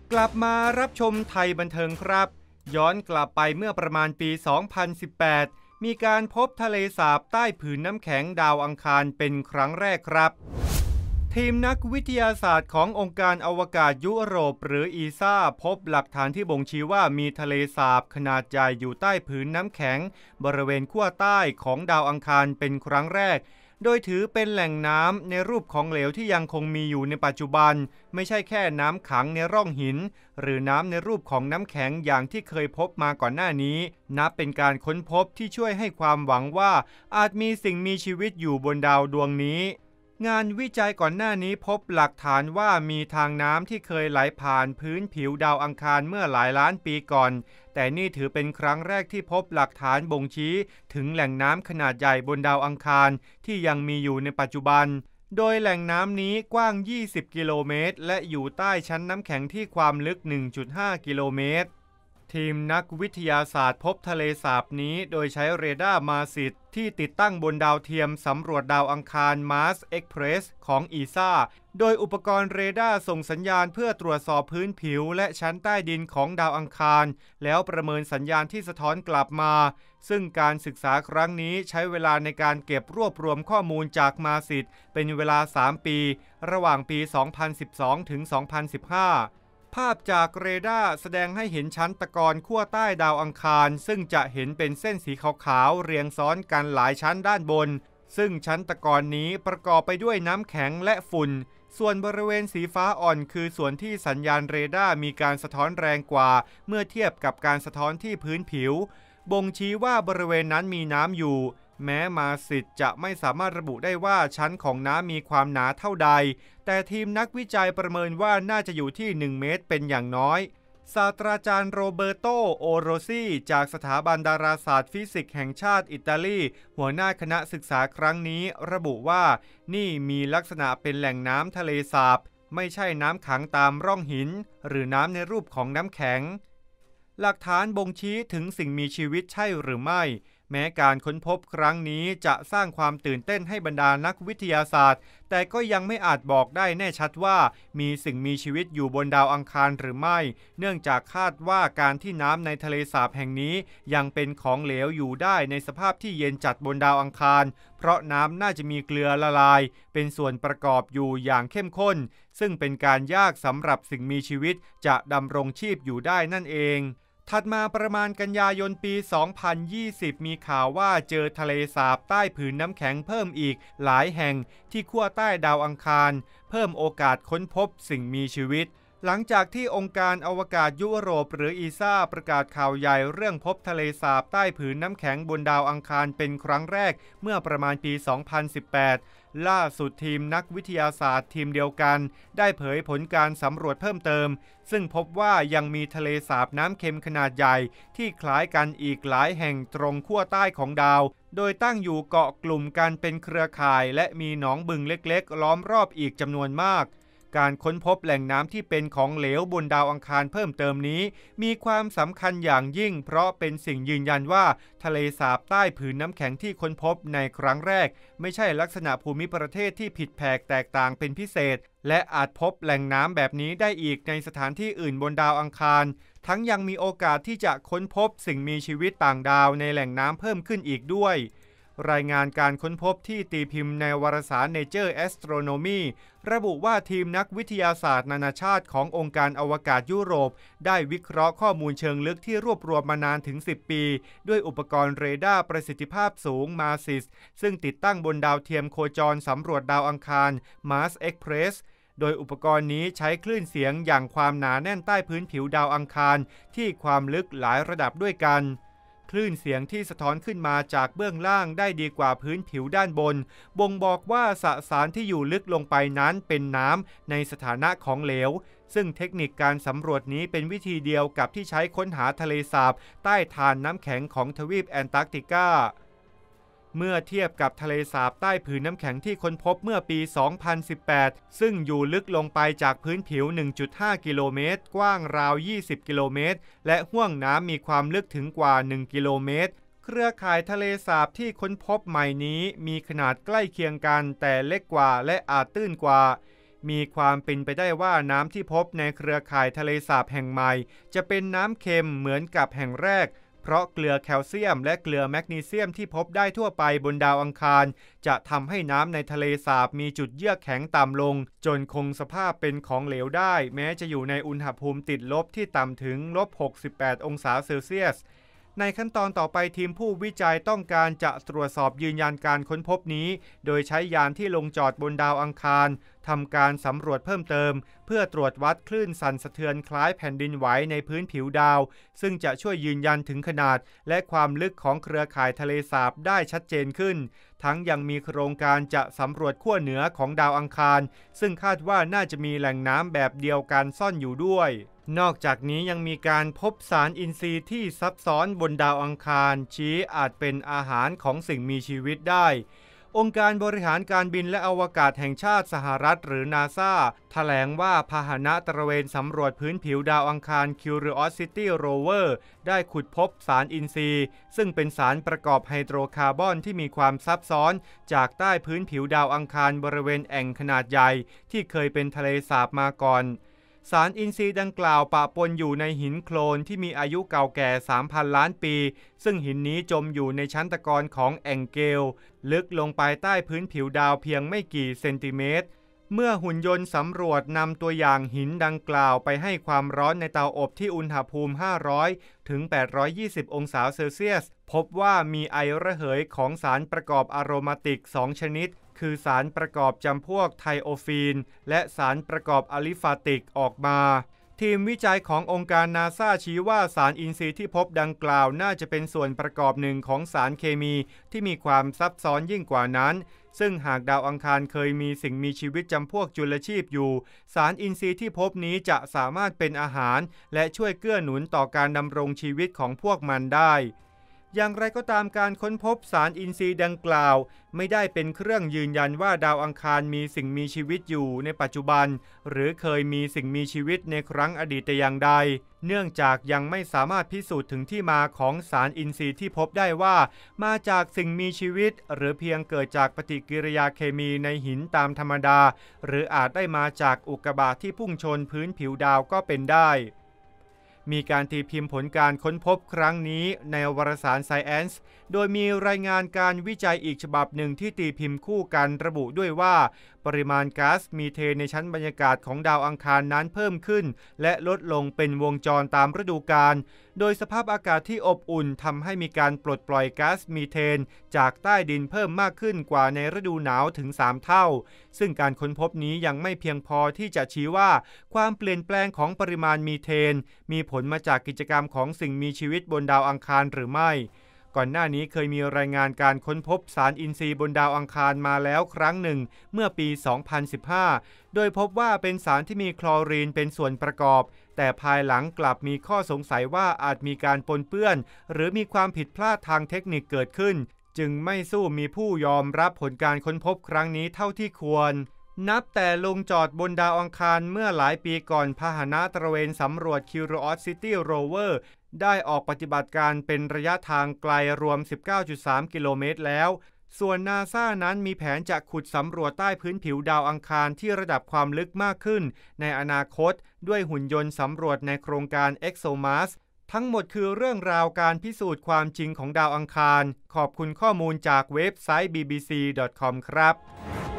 กลับมารับชมไทยบันเทิงครับย้อนกลับไปเมื่อประมาณปี 2018 มีการพบทะเลสาบใต้ผืนน้ำแข็งดาวอังคารเป็นครั้งแรกครับทีมนักวิทยาศาสตร์ขององค์การอวกาศยุโรปหรืออีซ่าพบหลักฐานที่บ่งชี้ว่ามีทะเลสาบขนาดใหญ่อยู่ใต้ผืนน้ำแข็งบริเวณขั้วใต้ของดาวอังคารเป็นครั้งแรกโดยถือเป็นแหล่งน้ำในรูปของเหลวที่ยังคงมีอยู่ในปัจจุบันไม่ใช่แค่น้ำขังในร่องหินหรือน้ำในรูปของน้ำแข็งอย่างที่เคยพบมาก่อนหน้านี้นับเป็นการค้นพบที่ช่วยให้ความหวังว่าอาจมีสิ่งมีชีวิตอยู่บนดาวดวงนี้งานวิจัยก่อนหน้านี้พบหลักฐานว่ามีทางน้ำที่เคยไหลผ่านพื้นผิวดาวอังคารเมื่อหลายล้านปีก่อนแต่นี่ถือเป็นครั้งแรกที่พบหลักฐานบ่งชี้ถึงแหล่งน้ำขนาดใหญ่บนดาวอังคารที่ยังมีอยู่ในปัจจุบันโดยแหล่งน้ำนี้กว้าง20กิโลเมตรและอยู่ใต้ชั้นน้ำแข็งที่ความลึก 1.5 กิโลเมตรทีมนักวิทยาศาสตร์พบทะเลสาบนี้โดยใช้เรดาร์มาสิตที่ติดตั้งบนดาวเทียมสำรวจดาวอังคาร Mars Express ของอีซ่าโดยอุปกรณ์เรดาร์ส่งสัญญาณเพื่อตรวจสอบพื้นผิวและชั้นใต้ดินของดาวอังคารแล้วประเมินสัญญาณที่สะท้อนกลับมาซึ่งการศึกษาครั้งนี้ใช้เวลาในการเก็บรวบรวมข้อมูลจากมาสิตเป็นเวลา3ปีระหว่างปี 2012 ถึง 2015ภาพจากเรดาร์แสดงให้เห็นชั้นตะกอนขั้วใต้ดาวอังคารซึ่งจะเห็นเป็นเส้นสีขาวๆเรียงซ้อนกันหลายชั้นด้านบนซึ่งชั้นตะกอนนี้ประกอบไปด้วยน้ำแข็งและฝุ่นส่วนบริเวณสีฟ้าอ่อนคือส่วนที่สัญญาณเรดาร์มีการสะท้อนแรงกว่าเมื่อเทียบกับการสะท้อนที่พื้นผิวบ่งชี้ว่าบริเวณนั้นมีน้ำอยู่แม้มาสิตจะไม่สามารถระบุได้ว่าชั้นของน้ำมีความหนาเท่าใดแต่ทีมนักวิจัยประเมินว่าน่าจะอยู่ที่1เมตรเป็นอย่างน้อยศาสตราจารย์โรเบโตโอโรซีจากสถาบันดาราศาสตร์ฟิสิกส์แห่งชาติอิตาลีหัวหน้าคณะศึกษาครั้งนี้ระบุว่านี่มีลักษณะเป็นแหล่งน้ำทะเลสาบไม่ใช่น้ำขังตามร่องหินหรือน้ำในรูปของน้ำแข็งหลักฐานบ่งชี้ถึงสิ่งมีชีวิตใช่หรือไม่แม้การค้นพบครั้งนี้จะสร้างความตื่นเต้นให้บรรดานักวิทยาศาสตร์แต่ก็ยังไม่อาจบอกได้แน่ชัดว่ามีสิ่งมีชีวิตอยู่บนดาวอังคารหรือไม่เนื่องจากคาดว่าการที่น้ำในทะเลสาบแห่งนี้ยังเป็นของเหลวอยู่ได้ในสภาพที่เย็นจัดบนดาวอังคารเพราะน้ำน่าจะมีเกลือละลายเป็นส่วนประกอบอยู่อย่างเข้มข้นซึ่งเป็นการยากสำหรับสิ่งมีชีวิตจะดำรงชีพอยู่ได้นั่นเองถัดมาประมาณกันยายนปี 2020 มีข่าวว่าเจอทะเลสาบใต้ผืนน้ำแข็งเพิ่มอีกหลายแห่งที่ขั้วใต้ดาวอังคารเพิ่มโอกาสค้นพบสิ่งมีชีวิตหลังจากที่องค์การอวกาศยุโรปหรืออีซ่าประกาศข่าวใหญ่เรื่องพบทะเลสาบใต้ผืนน้ำแข็งบนดาวอังคารเป็นครั้งแรกเมื่อประมาณปี 2018 ล่าสุดทีมนักวิทยาศาสตร์ทีมเดียวกันได้เผยผลการสำรวจเพิ่มเติมซึ่งพบว่ายังมีทะเลสาบน้ำเค็มขนาดใหญ่ที่คล้ายกันอีกหลายแห่งตรงขั้วใต้ของดาวโดยตั้งอยู่เกาะกลุ่มกันเป็นเครือข่ายและมีหนองบึงเล็กๆล้อมรอบอีกจำนวนมากการค้นพบแหล่งน้ำที่เป็นของเหลวบนดาวอังคารเพิ่มเติมนี้มีความสำคัญอย่างยิ่งเพราะเป็นสิ่งยืนยันว่าทะเลสาบใต้ผืนน้ำแข็งที่ค้นพบในครั้งแรกไม่ใช่ลักษณะภูมิประเทศที่ผิดแผกแตกต่างเป็นพิเศษและอาจพบแหล่งน้ำแบบนี้ได้อีกในสถานที่อื่นบนดาวอังคารทั้งยังมีโอกาสที่จะค้นพบสิ่งมีชีวิตต่างดาวในแหล่งน้ำเพิ่มขึ้นอีกด้วยรายงานการค้นพบที่ตีพิมพ์ในวารสาร Nature Astronomy ระบุว่าทีมนักวิทยาศาสตร์นานาชาติขององค์การอวกาศยุโรปได้วิเคราะห์ข้อมูลเชิงลึกที่รวบรวมมานานถึง10ปีด้วยอุปกรณ์เรดาร์ประสิทธิภาพสูง MARSIS ซึ่งติดตั้งบนดาวเทียมโคจรสำรวจดาวอังคาร Mars Express โดยอุปกรณ์นี้ใช้คลื่นเสียงอย่างความหนาแน่นใต้พื้นผิวดาวอังคารที่ความลึกหลายระดับด้วยกันคลื่นเสียงที่สะท้อนขึ้นมาจากเบื้องล่างได้ดีกว่าพื้นผิวด้านบนบ่งบอกว่าสสารที่อยู่ลึกลงไปนั้นเป็นน้ำในสถานะของเหลวซึ่งเทคนิคการสำรวจนี้เป็นวิธีเดียวกับที่ใช้ค้นหาทะเลสาบใต้ฐานน้ำแข็งของทวีปแอนตาร์กติกาเมื่อเทียบกับทะเลสาบใต้ผืนน้ำแข็งที่ค้นพบเมื่อปี 2018 ซึ่งอยู่ลึกลงไปจากพื้นผิว 1.5 กิโลเมตรกว้างราว 20 กิโลเมตรและห้วงน้ำมีความลึกถึงกว่า 1 กิโลเมตรเครือข่ายทะเลสาบที่ค้นพบใหม่นี้มีขนาดใกล้เคียงกันแต่เล็กกว่าและอาจตื้นกว่ามีความเป็นไปได้ว่าน้ำที่พบในเครือข่ายทะเลสาบแห่งใหม่จะเป็นน้ำเค็มเหมือนกับแห่งแรกเพราะเกลือแคลเซียมและเกลือแมกนีเซียมที่พบได้ทั่วไปบนดาวอังคารจะทำให้น้ำในทะเลสาบมีจุดเยือกแข็งต่ำลงจนคงสภาพเป็นของเหลวได้แม้จะอยู่ในอุณหภูมิติดลบที่ต่ำถึง-68 องศาเซลเซียสในขั้นตอนต่อไปทีมผู้วิจัยต้องการจะตรวจสอบยืนยันการค้นพบนี้โดยใช้ยานที่ลงจอดบนดาวอังคารทำการสำรวจเพิ่มเติมเพื่อตรวจวัดคลื่นสั่นสะเทือนคล้ายแผ่นดินไหวในพื้นผิวดาวซึ่งจะช่วยยืนยันถึงขนาดและความลึกของเครือข่ายทะเลสาบได้ชัดเจนขึ้นทั้งยังมีโครงการจะสำรวจขั้วเหนือของดาวอังคารซึ่งคาดว่าน่าจะมีแหล่งน้ำแบบเดียวกันซ่อนอยู่ด้วยนอกจากนี้ยังมีการพบสารอินทรีย์ที่ซับซ้อนบนดาวอังคารชี้อาจเป็นอาหารของสิ่งมีชีวิตได้องค์การบริหารการบินและอวกาศแห่งชาติสหรัฐหรือนาซาแถลงว่าพาหนะตระเวนสำรวจพื้นผิวดาวอังคาร Curiosity Rover ได้ขุดพบสารอินทรีย์ซึ่งเป็นสารประกอบไฮโดรคาร์บอนที่มีความซับซ้อนจากใต้พื้นผิวดาวอังคารบริเวณแอ่งขนาดใหญ่ที่เคยเป็นทะเลสาบมาก่อนสารอินทรีย์ดังกล่าวปะปนอยู่ในหินโคลนที่มีอายุเก่าแก่ 3,000 ล้านปีซึ่งหินนี้จมอยู่ในชั้นตะกอนของแอ่งเกลลึกลงไปใต้พื้นผิวดาวเพียงไม่กี่เซนติเมตรเมื่อหุ่นยนต์สำรวจนำตัวอย่างหินดังกล่าวไปให้ความร้อนในเตาอบที่อุณหภูมิ 500 ถึง 820 องศาเซลเซียสพบว่ามีไอระเหยของสารประกอบอะโรมาติก 2 ชนิดคือสารประกอบจำพวกไทโอฟีนและสารประกอบอะลิฟาติกออกมาทีมวิจัยขององค์การนาซาชี้ว่าสารอินทรีย์ที่พบดังกล่าวน่าจะเป็นส่วนประกอบหนึ่งของสารเคมีที่มีความซับซ้อนยิ่งกว่านั้นซึ่งหากดาวอังคารเคยมีสิ่งมีชีวิตจำพวกจุลชีพอยู่สารอินทรีย์ที่พบนี้จะสามารถเป็นอาหารและช่วยเกื้อหนุนต่อการดำรงชีวิตของพวกมันได้อย่างไรก็ตามการค้นพบสารอินทรีย์ดังกล่าวไม่ได้เป็นเครื่องยืนยันว่าดาวอังคารมีสิ่งมีชีวิตอยู่ในปัจจุบันหรือเคยมีสิ่งมีชีวิตในครั้งอดีตแต่อย่างใดเนื่องจากยังไม่สามารถพิสูจน์ถึงที่มาของสารอินทรีย์ที่พบได้ว่ามาจากสิ่งมีชีวิตหรือเพียงเกิดจากปฏิกิริยาเคมีในหินตามธรรมดาหรืออาจได้มาจากอุกกาบาตที่พุ่งชนพื้นผิวดาวก็เป็นได้มีการตีพิมพ์ผลการค้นพบครั้งนี้ในวารสาร Science โดยมีรายงานการวิจัยอีกฉบับหนึ่งที่ตีพิมพ์คู่กันระบุด้วยว่าปริมาณก๊าซมีเทนในชั้นบรรยากาศของดาวอังคารนั้นเพิ่มขึ้นและลดลงเป็นวงจรตามฤดูกาลโดยสภาพอากาศที่อบอุ่นทำให้มีการปลดปล่อยก๊าซมีเทนจากใต้ดินเพิ่มมากขึ้นกว่าในฤดูหนาวถึง3 เท่าซึ่งการค้นพบนี้ยังไม่เพียงพอที่จะชี้ว่าความเปลี่ยนแปลงของปริมาณมีเทนมีผลมาจากกิจกรรมของสิ่งมีชีวิตบนดาวอังคารหรือไม่ก่อนหน้านี้เคยมีรายงานการค้นพบสารอินทรีย์บนดาวอังคารมาแล้วครั้งหนึ่งเมื่อปี 2015 โดยพบว่าเป็นสารที่มีคลอรีนเป็นส่วนประกอบแต่ภายหลังกลับมีข้อสงสัยว่าอาจมีการปนเปื้อนหรือมีความผิดพลาดทางเทคนิคเกิดขึ้นจึงไม่สู้มีผู้ยอมรับผลการค้นพบครั้งนี้เท่าที่ควรนับแต่ลงจอดบนดาวอังคารเมื่อหลายปีก่อนพาหนะตระเวนสำรวจ Curiosity Rover ได้ออกปฏิบัติการเป็นระยะทางไกลรวม 19.3 กิโลเมตรแล้วส่วนนาซานั้นมีแผนจะขุดสำรวจใต้พื้นผิวดาวอังคารที่ระดับความลึกมากขึ้นในอนาคตด้วยหุ่นยนต์สำรวจในโครงการ ExoMars ทั้งหมดคือเรื่องราวการพิสูจน์ความจริงของดาวอังคารขอบคุณข้อมูลจากเว็บไซต์ bbc.com ครับ